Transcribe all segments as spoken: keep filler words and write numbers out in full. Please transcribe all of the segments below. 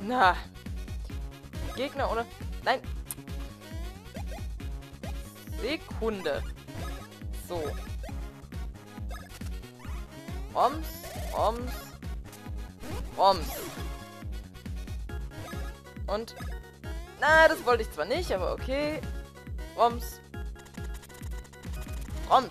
Na. Gegner ohne... Nein. Sekunde. So. Roms, Roms, Roms. Und... Na, das wollte ich zwar nicht, aber okay. Roms. Roms.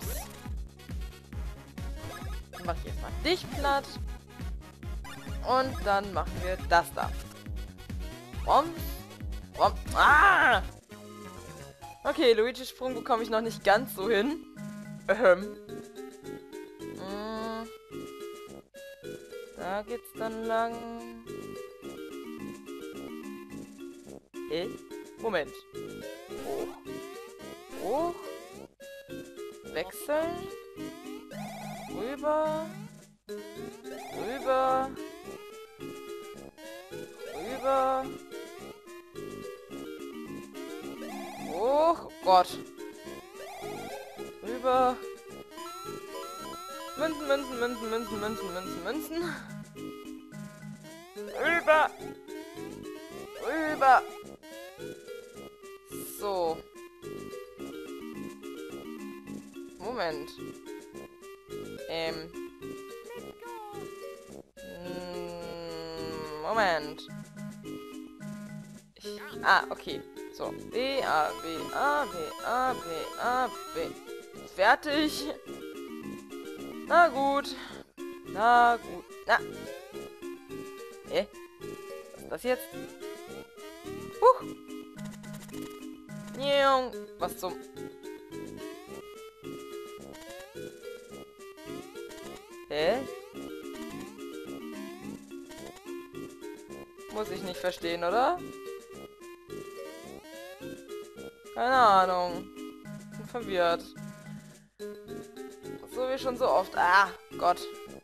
Dann mache ich jetzt mal dich platt. Und dann machen wir das da. Roms. Roms. Ah! Okay, Luigi's Sprung bekomme ich noch nicht ganz so hin. Ähm. Da geht's dann lang. Äh? Moment. Hoch. Hoch. Wechseln. Rüber. Rüber. Rüber. Hoch. Oh Gott. Rüber. Münzen, Münzen, Münzen, Münzen, Münzen, Münzen, Münzen. Rüber. Rüber. So. Moment. Ähm. Mm, Moment. Ich, ah, okay. So. B, A, B, A, B, A, B, A, B. Fertig. Na gut. Na gut. Na. Hä? Was ist das jetzt? Huch. Was zum... Hä? Muss ich nicht verstehen, oder? Keine Ahnung. Bin verwirrt. So wie schon so oft. Ah, Gott.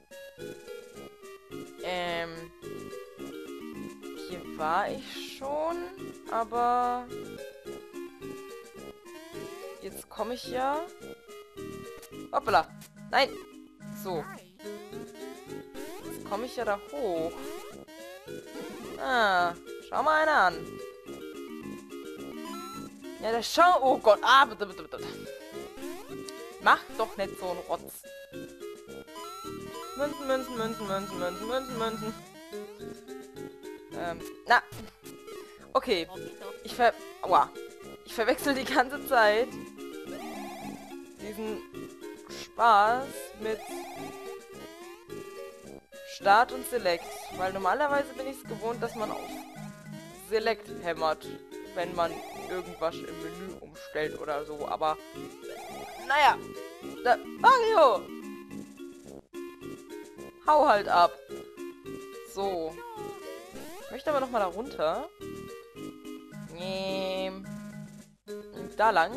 Ähm. Hier war ich schon, aber... Jetzt komme ich ja... Hoppala. Nein. So. Jetzt komme ich ja da hoch. Ah, schau mal einer an. Ja, der schau... Oh Gott. Ah, bitte, bitte, bitte. Mach doch nicht so einen Rotz. Münzen, Münzen, Münzen, Münzen, Münzen, Münzen, Münzen. Ähm, na. Okay. Ich ver... Aua. Ich verwechsel die ganze Zeit diesen Spaß mit Start und Select. Weil normalerweise bin ich es gewohnt, dass man auf Select hämmert, wenn man irgendwas im Menü umstellt oder so. Aber naja. Da, Mario! Hau halt ab. So. Ich möchte aber nochmal da runter. Ähm. Da lang.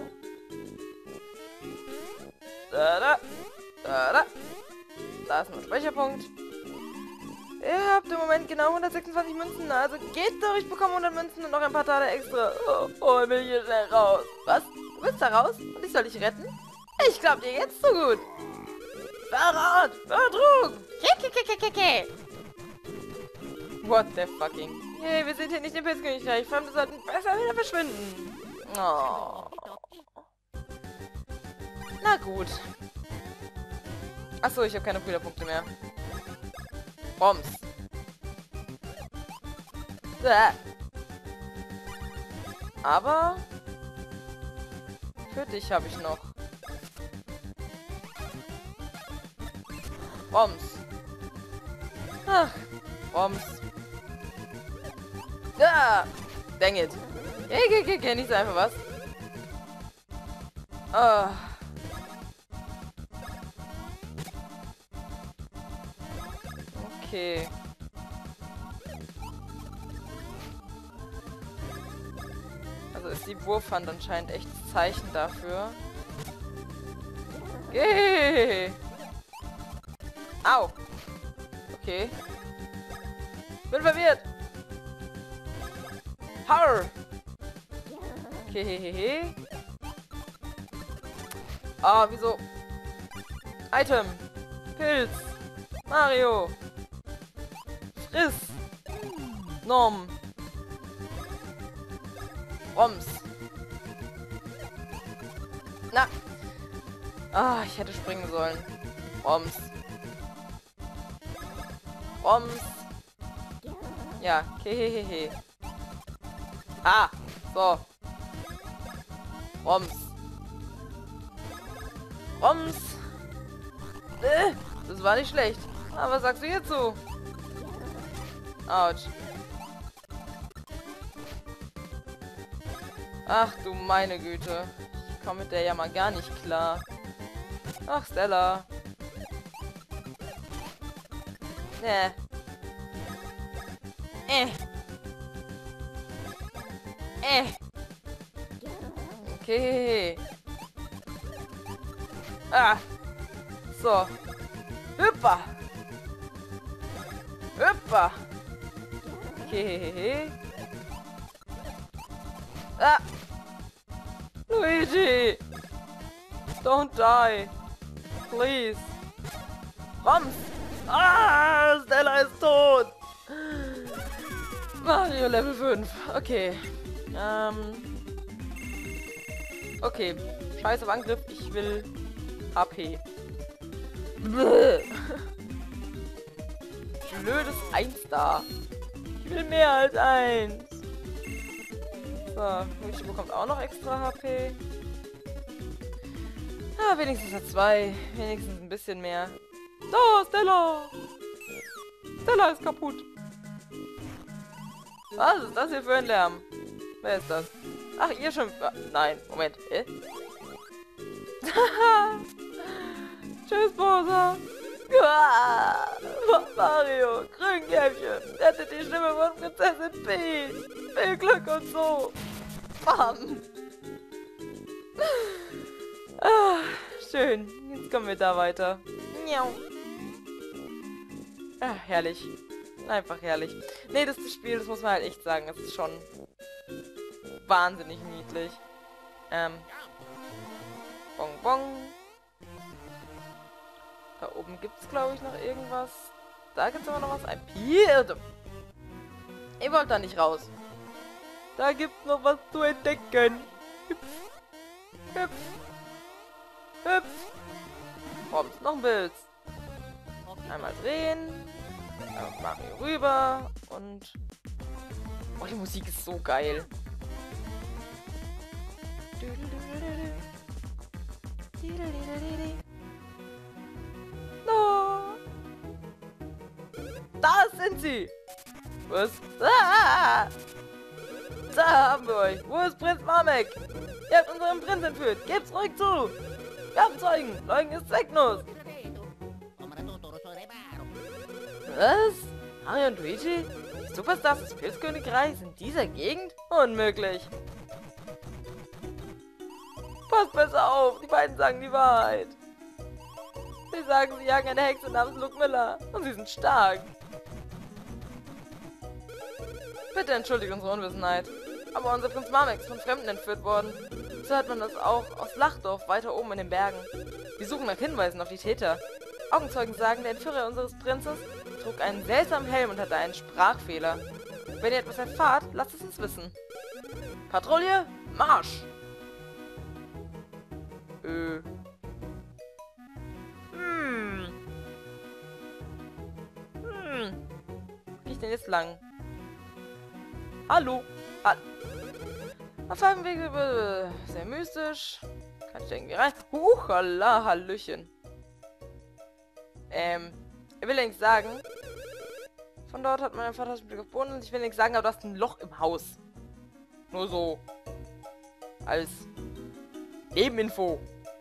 Da, da. Da, da. Da ist ein Speicherpunkt. Ihr habt im Moment genau hundertsechsundzwanzig Münzen. Also geht doch, ich bekomme hundert Münzen und noch ein paar Tage extra. Oh, oh, ich will hier schnell raus. Was? Du willst da raus? Und ich soll dich retten? Ich glaub dir jetzt so gut. Verrat! Betrug! Kekekekeke! What the fucking... Hey, wir sind hier nicht im Pilzkönigreich. Fremde sollten besser wieder verschwinden. Oh. Na gut. Achso, ich habe keine Brüderpunkte mehr. Bombs. Bäh. Aber... Für dich habe ich noch. Bombs. Ach, Bombs. Ja, dang it. Okay, okay, okay, okay, nicht so einfach was. Ah. Okay. Also ist die Wurfhand anscheinend echt das Zeichen dafür. Okay. Au. Okay. Bin verwirrt. Harr. Okay. Ah, wieso? Item. Pilz. Mario. Friss. Nom. Roms. Na. Ah, ich hätte springen sollen. Roms. Roms. Ja, hehehehe. Ah, so. Roms. Roms. Äh, das war nicht schlecht. Aber was sagst du hierzu? Autsch. Ach du meine Güte. Ich komme mit der ja mal gar nicht klar. Ach, Stella. Nee. Äh. Äh. Okay. Ah. So. Hüppa. Hüppa. Okay. Ah. Luigi. Don't die. Please. Rums. Ah, Stella ist tot. Mario Level fünf. Okay. Ähm. Okay. Scheiß auf Angriff. Ich will H P. Blödes eins da. Ich will mehr als eins. So, Luigi bekommt auch noch extra H P. Ah, wenigstens hat zwei. Wenigstens ein bisschen mehr. So, Stella! Stella ist kaputt. Was ist das hier für ein Lärm? Wer ist das? Ach, ihr schon... Ah, nein, Moment. Äh? Tschüss, Bosa. Ah, Mario, Grünkäppchen. Rettet die Stimme von Prinzessin Peach. Viel Glück und so. Bam. Ah, schön. Jetzt kommen wir da weiter. Miau. Ah, herrlich. Einfach herrlich. Nee, das, das Spiel, das muss man halt echt sagen, es ist schon wahnsinnig niedlich. Ähm. Bong bong. Da oben gibt es, glaube ich, noch irgendwas. Da gibt es aber noch was. Ein Pier. Ihr wollt da nicht raus. Da gibt es noch was zu entdecken. Hüpf. Hüpf. Hüpf. Kommt noch ein Bild. Einmal drehen. Dann Mario rüber. Und... Oh, die Musik ist so geil. No. Da sind sie. Was? Ah! Da haben wir euch. Wo ist Prinz Mamek? Ihr habt unseren Prinz entführt. Gebt's ruhig zu. Wir haben Zeugen. Leugnen ist zwecklos. Was? Mario und Luigi? Die Superstars des Pilzkönigreichs in dieser Gegend? Unmöglich. Passt besser auf. Die beiden sagen die Wahrheit. Sie sagen, sie jagen eine Hexe namens Luke Miller. Und sie sind stark. Bitte entschuldigt unsere Unwissenheit. Aber unser Prinz Mamek ist von Fremden entführt worden. So hört man das auch aus Lachdorf, weiter oben in den Bergen. Wir suchen nach Hinweisen auf die Täter. Augenzeugen sagen, der Entführer unseres Prinzes trug einen seltsamen Helm und hatte einen Sprachfehler. Wenn ihr etwas erfahrt, lasst es uns wissen. Patrouille, Marsch! Äh. Hm. Hm. Wie ich denn jetzt lang? Hallo? Ha Auf einem Weg über... Sehr mystisch. Kann ich da irgendwie rein? Huchala, Hallöchen. Ähm, ich will nichts sagen. Von dort hat mein Vater den Blick auf Boden und ich will nichts sagen, aber du hast ein Loch im Haus. Nur so. Als Nebeninfo.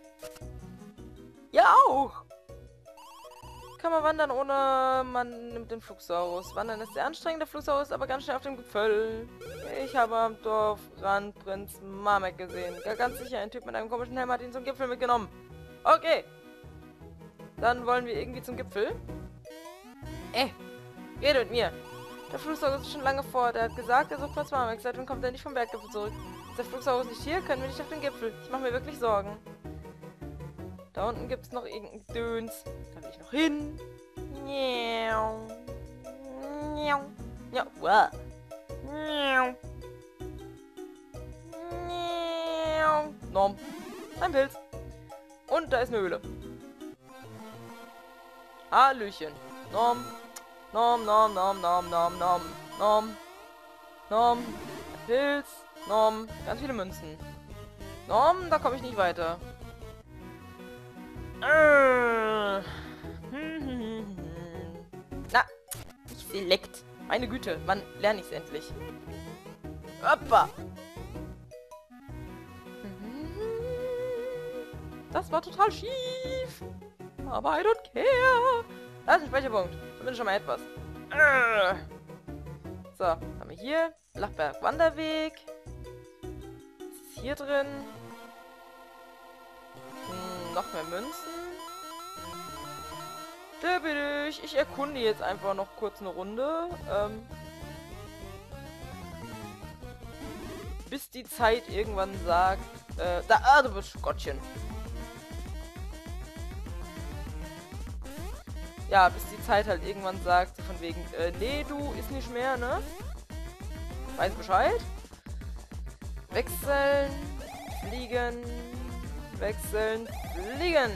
Ja, auch. Kann man wandern, ohne man nimmt den Flugsaurus. Wandern ist sehr anstrengend, der Flugsaurus ist aber ganz schnell auf dem Gipfel. Ich habe am Dorfrand Prinz Mamek gesehen. Gar ganz sicher, ein Typ mit einem komischen Helm hat ihn zum Gipfel mitgenommen. Okay. Dann wollen wir irgendwie zum Gipfel. Äh, rede mit mir. Der Flugsaurus ist schon lange fort. Er hat gesagt, er sucht Prinz Mamek. Seitdem kommt er nicht vom Berggipfel zurück. Ist der Flugsaurus nicht hier, können wir nicht auf den Gipfel. Ich mache mir wirklich Sorgen. Da unten gibt es noch irgendein Döns. Da will ich noch hin. Miau. Miau. Ja, wow. Miau. Miau. Nom. Ein Pilz. Und da ist eine Höhle. Hallöchen. Nom. Nom, nom, nom, nom, nom, nom. Nom. Nom. Pilz. Nom. Ganz viele Münzen. Nom, da komme ich nicht weiter. Äh. Na, ich selekt. Meine Güte, wann lerne ich es endlich? Hoppa. Das war total schief. Aber I don't care. Da ist ein Speicherpunkt. Zumindest schon mal etwas. Äh. So, haben wir hier. Lachberg Wanderweg. Was ist hier drin? Hm, noch mehr Münzen. Da bin ich. Ich erkunde jetzt einfach noch kurz eine Runde. Ähm, bis die Zeit irgendwann sagt. Äh, da, ah, du bist Gottchen. Ja, bis die Zeit halt irgendwann sagt, von wegen, äh, nee, du, ist nicht mehr, ne? Weiß Bescheid. Wechseln, fliegen, wechseln, fliegen.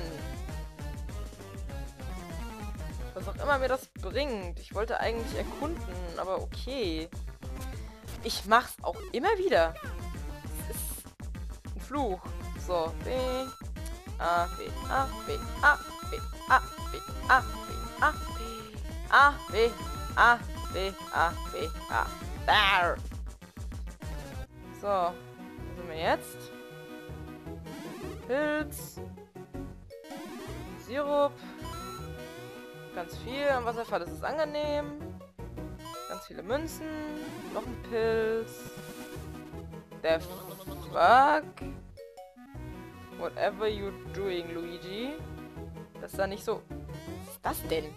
Was auch immer mir das bringt. Ich wollte eigentlich erkunden, aber okay. Ich mach's auch immer wieder. Es ist ein Fluch. So, B, A, B, A, B, A, B, A, B, A, B, A, B, A, B, A, B, A, B, A. There. So, wo sind wir jetzt? Pilz. Sirup. Ganz viel am Wasserfall, das ist angenehm. Ganz viele Münzen. Noch ein Pilz. Der fuck? Whatever you're doing, Luigi. Das ist da nicht so... Was ist das denn?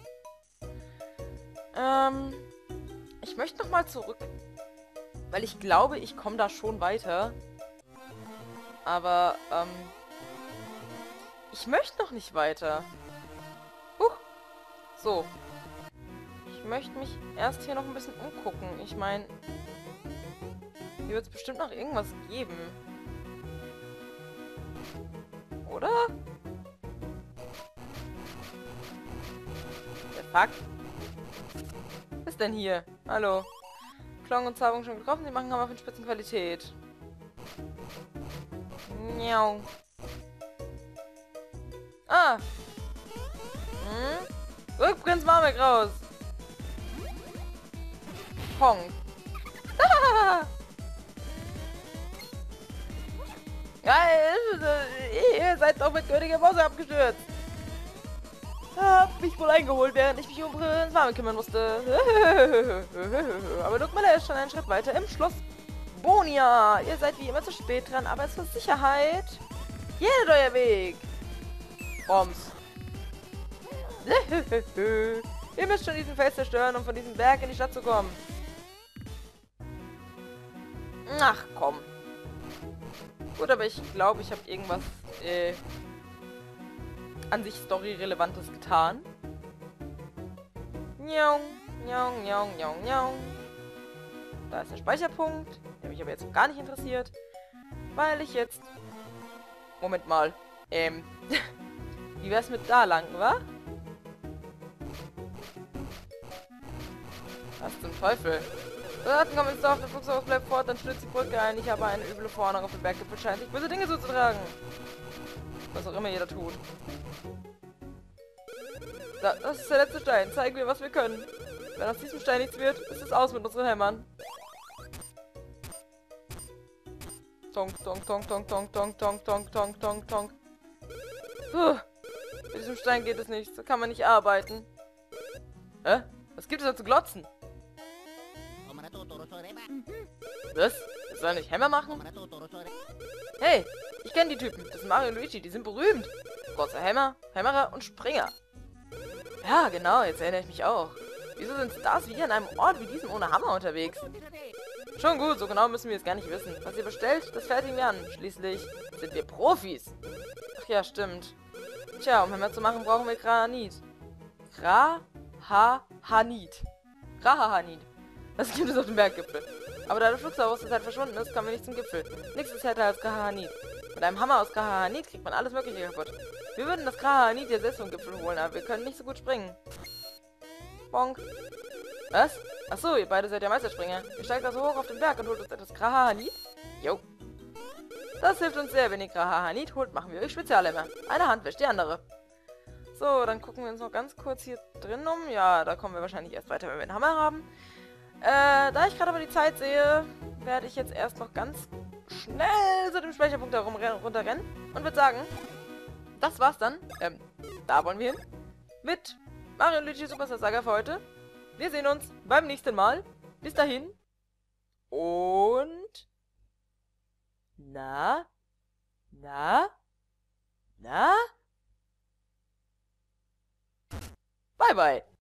Ähm... Ich möchte nochmal zurück. Weil ich glaube, ich komme da schon weiter. Aber, ähm... ich möchte noch nicht weiter. Huch. So. Ich möchte mich erst hier noch ein bisschen umgucken. Ich meine, hier wird es bestimmt noch irgendwas geben. Oder? Der Fuck? Was ist denn hier? Hallo. Klong und Zauberung schon getroffen. Sie machen Hammer von Spitzenqualität. Miau. Ah. Hm? Rück, Prinz Marmek raus. Pong. Geil. Ihr seid doch mit Königin Bowser abgestürzt. Hab mich wohl eingeholt, während ich mich um Prinz Marmek kümmern musste. Aber Lukmala ist schon einen Schritt weiter im Schloss Bonia. Ihr seid wie immer zu spät dran, aber zur Sicherheit jeder euer Weg. Bombs. Ihr müsst schon diesen Fels zerstören, um von diesem Berg in die Stadt zu kommen. Ach, komm. Gut, aber ich glaube, ich habe irgendwas äh, an sich Story-Relevantes getan. Njong, njong, njong, njong, njong. Da ist der Speicherpunkt, der mich aber jetzt gar nicht interessiert, weil ich jetzt... Moment mal. Ähm, wie wär's mit da lang, wa? Was zum Teufel? Soldaten kommen ins Dorf, der Flugzeug bleibt fort, dann stürzt die Brücke ein. Ich habe eine üble Vornung auf dem Berggipfel, scheint sich böse Dinge zuzutragen. Was auch immer jeder tut. Da, das ist der letzte Stein. Zeigen wir, was wir können. Wenn aus diesem Stein nichts wird, ist es aus mit unseren Hämmern. Tonk, tonk, tonk, tonk, tonk, tonk, tonk, tonk, tonk, tonk, tonk. Puh. Mit diesem Stein geht es nicht. So kann man nicht arbeiten. Hä? Was gibt es da zu glotzen? Was? Das soll nicht Hämmer machen? Hey, ich kenne die Typen. Das sind Mario und Luigi. Die sind berühmt. Großer Hämmer, Hämmerer und Springer. Ja, genau. Jetzt erinnere ich mich auch. Wieso sind Stars wie hier an einem Ort wie diesem ohne Hammer unterwegs? Schon gut, so genau müssen wir es gar nicht wissen. Was ihr bestellt, das fertigen wir an. Schließlich sind wir Profis. Ach ja, stimmt. Tja, um Hämmer zu machen, brauchen wir Granit. Grahahanit. Grahahanit. Das gibt es auf dem Berggipfel. Aber da der Flugzeug aus der Zeit verschwunden ist, kommen wir nicht zum Gipfel. Nichts ist härter als Grahahanit. Mit einem Hammer aus Krahanit kriegt man alles mögliche kaputt. Wir würden das Krahanit ja selbst vom Gipfel holen, aber wir können nicht so gut springen. Bonk. Was? Achso, ihr beide seid ja Meisterspringer. Ihr steigt also hoch auf den Berg und holt uns etwas Krahanit? Jo. Das hilft uns sehr. Wenn ihr Krahanit holt, machen wir euch Spezialhämmer. Eine Hand wäscht die andere. So, dann gucken wir uns noch ganz kurz hier drin um. Ja, da kommen wir wahrscheinlich erst weiter, wenn wir einen Hammer haben. Äh, da ich gerade aber die Zeit sehe, werde ich jetzt erst noch ganz schnell zu dem Speicherpunkt herum runterrennen und würde sagen, das war's dann. Ähm, da wollen wir hin. Mit Mario und Luigi Superstar Saga für heute. Wir sehen uns beim nächsten Mal. Bis dahin. Und... Na? Na? Na? Bye, bye.